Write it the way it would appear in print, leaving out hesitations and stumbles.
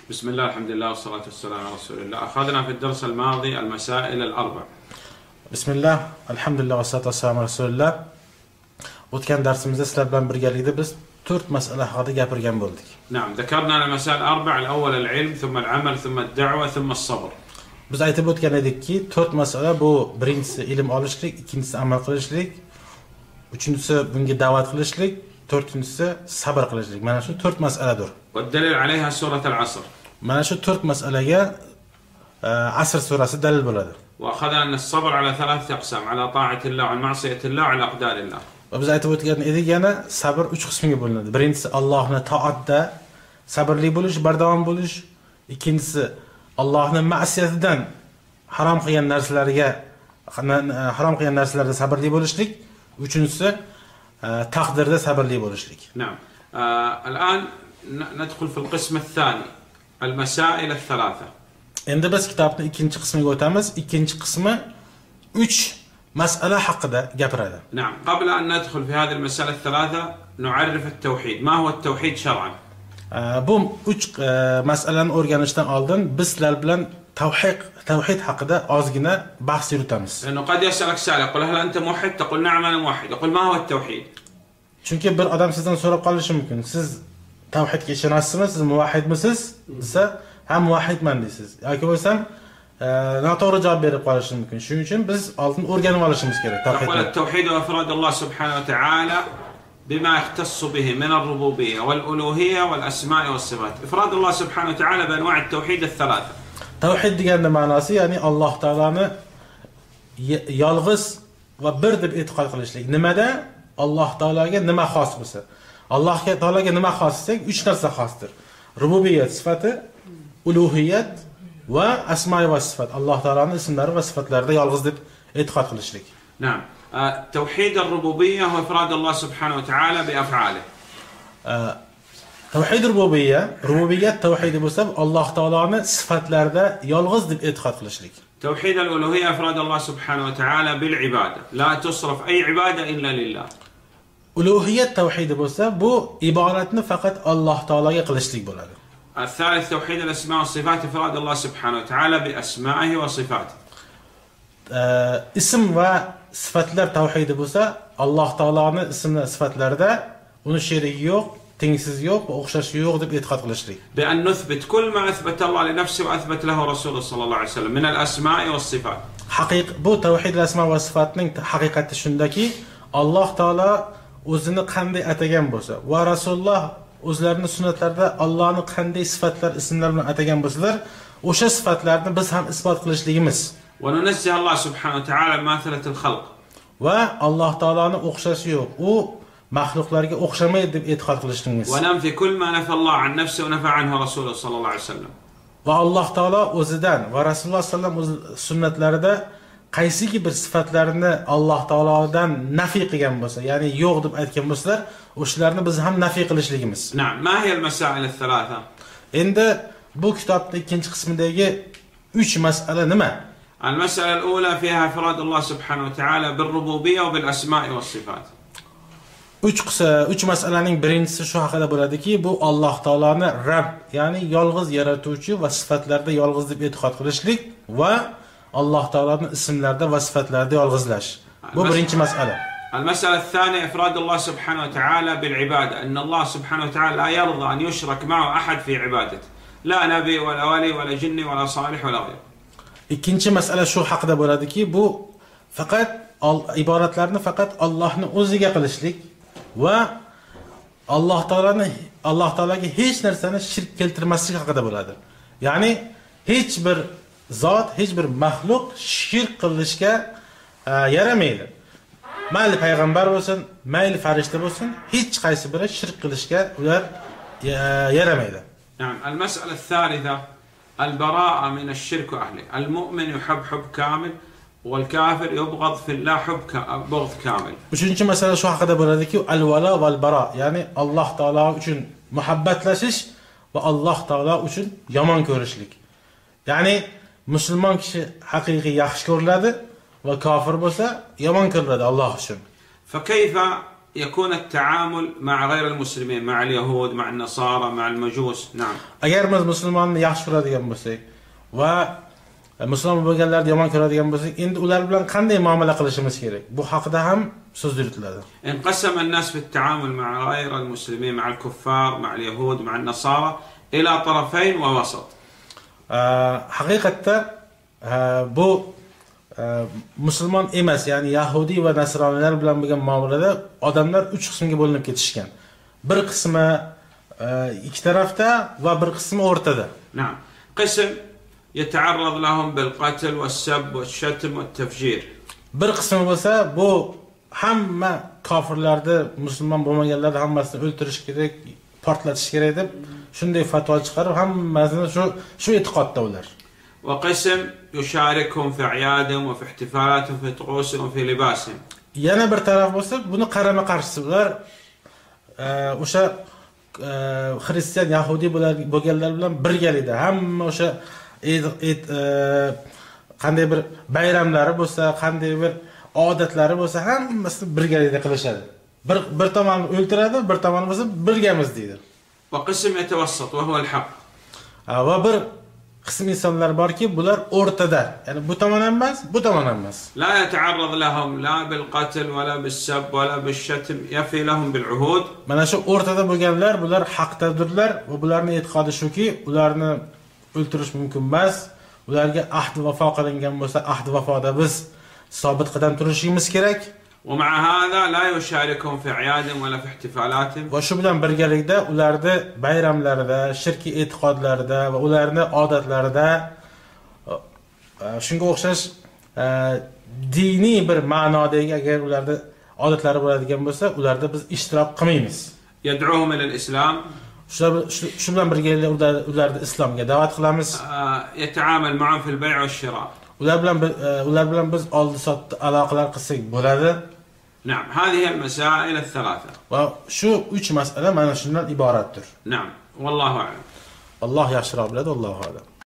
بسم الله الحمد لله والصلاة والسلام على رسول الله. أخذنا في الدرس الماضي المسائل الأربع. بسم الله الحمد لله والصلاة والسلام على رسول الله. O'tgan darsimizda sizlar bilan birgalikda biz 4 masala haqida gapirgan bo'ldik. نعم ذكرنا المسائل الأربع الأول العلم ثم العمل ثم الدعوة ثم الصبر. Biz aytib o'tgan edikki 4 masala bu birinchisi ilm olishlik, ikkinchisi amal qilishlik, uchinchisi bunga da'vat qilishlik, to'rtinchisi sabr qilishlik. Mana shu 4 masaladir. والدليل عليها سورة العصر. Mana shu 4 masalaga Asr surasi dalil bo'ladi. وأخذنا أن الصبر على ثلاثة أقسام على طاعة الله وعلى معصية الله وعلى أقدار الله. Va biz aytib o'tgan edik yana sabr 3 qismga bo'linadi. Birinchisi Allohning toatda sabrli bo'lish, bardavom bo'lish. Ikkinchisi Allohning ma'siyatidan harom qilgan narsalarga sabrli bo'lishlik. Uchinchisi taqdirda sabrli bo'lishlik. نعم. الآن ندخل في القسم الثاني المسائل الثلاثة. Endi biz kitobning ikkinchi qismiga o'tamiz. Ikkinchi qismi 3 masala haqida gapiradi. نعم. قبل أن ندخل في هذه المسألة الثلاثة نعرف التوحيد. ما هو التوحيد شرعا؟ Bu 3 masalani o'rganishdan oldin biz sizlar bilan tavhid haqida ozgina bahs yuritamiz. لأنه قد يسألك سائل يقول هل أنت موحد؟ تقول نعم أنا موحد. يقول ما هو التوحيد؟ Chunki bir odam sizdan so'rab qolishi mumkin. Siz tavhidga ishonasizmi? Siz muvahhidmisiz? Desa, ha muvahhidman deysiz. Yoki bo'lsam noto'g'ri javob berib qolishi mumkin. Shuning uchun biz oldin o'rganib olishimiz kerak tavhidni. نقول التوحيد وإفراد الله سبحانه وتعالى بما يختص به من الربوبية والألوهية والأسماء والصفات. إفراد الله سبحانه وتعالى بأنواع التوحيد الثلاثة. Tavhid deganning ma'nosi ya'ni Alloh taoloni yolg'iz va bir deb e'tiqod qilishlik. Nimada Alloh taologa nima xos bo'lsa, Alloh taologa nima xos desak, 3 narsa xosdir. Rububiyat sifati, uluhiyat va asma va sifat. Alloh taoloning ismlari va sifatlarida yolg'iz deb e'tiqod qilishlik. نعم. توحيد الربوبية هو إفراد الله سبحانه وتعالى بأفعاله. Tavhid rububiyat tavhidi bo'lsa, Alloh taoloning sifatlarida yolg'iz deb e'tiqod qilishlik. توحيد الألوهية إفراد الله سبحانه وتعالى بالعبادة. لا تصرف أي عبادة إلا لله. Uluhiyat tavhidi bo'lsa, bu ibodatni faqat Alloh taologa qilishlik bo'ladi. الثالث توحيد الأسماء والصفات إفراد الله سبحانه وتعالى بأسمائه وصفاته. Ism va sifatlar tavhidi bo'lsa, Alloh taoloning ism va sifatlarida uni sherigi yo'q, tengsizi yo'q va o'xshashi yo'q deb e'tiqod qilishlik. بأن نثبت كل ما أثبت الله لنفسه وأثبت له رسوله صلى الله عليه وسلم من الأسماء والصفات. Bu tavhid asma va sifatning haqiqati shundaki, Alloh taolo o'zini qanday atagan bo'lsa va Rasululloh o'zlarining sunnatlarida Allohni qanday sifatlar, ismlar bilan atagan bo'lsalar, o'sha sifatlarni biz ham isbot qilishligimiz. وننزه الله سبحانه وتعالى مماثلة الخلق. Va Alloh taoloning o'xshashi yo'q. U maxluqlarga o'xshamaydi deb e'tiqod qilishligimiz. وننفي كل ما نفى الله عن نفسه ونفى عنه رسوله صلى الله عليه وسلم. Va Alloh taolo o'zidan va Rasululloh sallallohu alayhi vasallam o'z sunnatlarida qaysiki bir sifatlarini Alloh taolodan nafiy qilgan bo'lsa, ya'ni yo'q deb aytgan bo'lsalar, o'shalarni biz ham nafiy qilishligimiz. نعم. ما هي المسائل الثلاثة؟ Endi bu kitobning ikkinchi qismidagi 3 masala nima? المسألة الأولى فيها إفراد الله سبحانه وتعالى بالربوبية وبالأسماء والصفات. 3 masalaning birinchisi shu haqida bo'ladiki, bu Alloh taoloni Rabb, ya'ni yolg'iz yaratuvchi va sifatlarda yolg'iz deb e'tiqod qilishlik va Alloh taoloning ismlarida va sifatlarida yolg'izlash. Bu birinchi masala. المسألة الثانية إفراد الله سبحانه وتعالى بالعبادة. أن الله سبحانه وتعالى لا يرضى أن يشرك معه أحد في عبادته. لا نبي ولا ولي ولا جني ولا صالح ولا غير. Ikkinchi masala shu haqida bo'ladiki, bu faqat ibodatlarni faqat Allohning o'ziga qilishlik va Alloh taolaga hech narsani shirk keltirmaslik haqida bo'ladi. Ya'ni hech bir zot, hech bir maxluq shirk qilishga yaramaydi. Mayli payg'ambar bo'lsin, mayli farishta bo'lsin, hech qaysi biri shirk qilishga ular yaramaydi. نعم. المسألة الثالثة البراءة من الشرك وأهله. المؤمن يحب حب كامل والكافر يبغض في الله بغض كامل. Uchinchi masala shu haqida bo'ladiki, al-vala val bara, ya'ni Alloh taolo uchun muhabbatlashish va Alloh taolo uchun yomon ko'rishlik. Ya'ni musulmon kishi haqiqiy yaxshi ko'riladi va kofir bo'lsa yomon ko'riladi Alloh uchun. فكيف يكون التعامل مع غير المسلمين، مع اليهود، مع النصارى، مع المجوس. نعم. Agar biz musulmonni yaxshi ko'radigan bo'lsak va musulmon bo'lganlarni yomon ko'radigan bo'lsak, endi ular bilan qanday muomala qilishimiz kerak? Bu haqida ham so'z yuritiladi. انقسم الناس في التعامل مع غير المسلمين، مع الكفار، مع اليهود، مع النصارى إلى طرفين ووسط. Haqiqatda bu musulmon emas, ya'ni Yahudi va Nasroniylar bilan bo'lgan muomalada odamlar 3 qismga bo'linib ketishgan. Bir qismi ikki tarafda va bir qismi o'rtada. نعم. قسم يتعرض لهم بالقتل والسب والشتم والتفجير. Bir qismi bo'lsa, bu hamma kofirlarni, musulmon bo'lmaganlarni hammasini o'ltirish kerak, portlatish kerak deb shunday fatvo chiqarib, hammasini shu e'tiqodda ular. وقسم يشاركهم في أعيادهم وفي احتفالاتهم في طقوسهم وفي لباسهم. Yana bir taraf bo'lsa, buni qarama qarshisi ular o'sha xristian, yahudi bo'lganlar bilan birgalikda hamma o'sha qanday bir bayramlari bo'lsa, qanday bir odatlari bo'lsa, hammasini birgalikda qilishadi. Bir tomonni o'ltiradi, bir tomonni bo'lsa birgamiz deydi. وقسم يتوسط وهو الحق. Va bir qism insonlar borki, bular o'rtada. Ya'ni bu tomon ham emas, bu tomon ham emas. لا يتعرض لهم لا بالقتل ولا بالسب ولا بالشتم، يفي لهم بالعهود. Mana shu o'rtada bo'lganlar, bular haqdadirlar va bularning e'tiqodi shuki, ularni o'ltirish mumkin emas. Ularga ahd vafo qilingan bo'lsa, ahd vafoda biz sobit qadam turishimiz kerak. ومع هذا لا يشاركهم في أعيادهم ولا في احتفالاتهم. Va shu bilan birgalikda ularni bayramlarida, shirkiy e'tiqodlarida va ularning odatlarida shunga o'xshash diniy bir ma'nodagi agar ularda odatlari bo'ladigan bo'lsa, ularda biz ishtirok qilmaymiz. يدعوهم إلى الإسلام. Shu bilan birgalikda ularni islomga da'vat qilamiz. يتعامل معهم في البيع والشراء. Ular bilan biz oldi-sotdi aloqalar qilsak bo'ladi. نعم. هذه المسائل الثلاثة. Va shu 3 masala mana shundan iboratdir. نعم. والله أعلم. Alloh yaxshiroq biladi, Allohu a'lam.